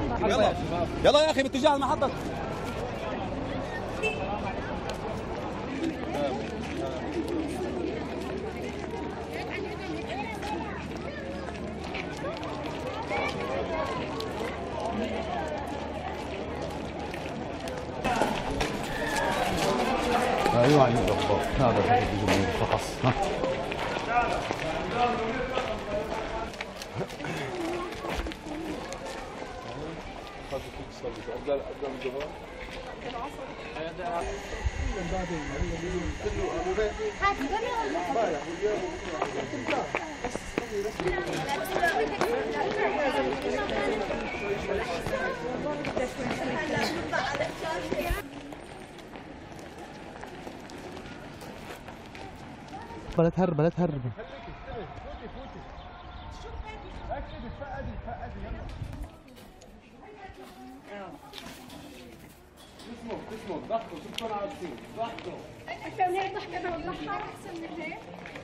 يلا يلا يا اخي باتجاه المحطة. ايوه عندي بالضبط هذا فقط. بلا تهرب بلا تهرب. اسمه ضغطه شوف طلع على السين ضغطه. اكثر من هيك ضحكه والله احسن من هيك.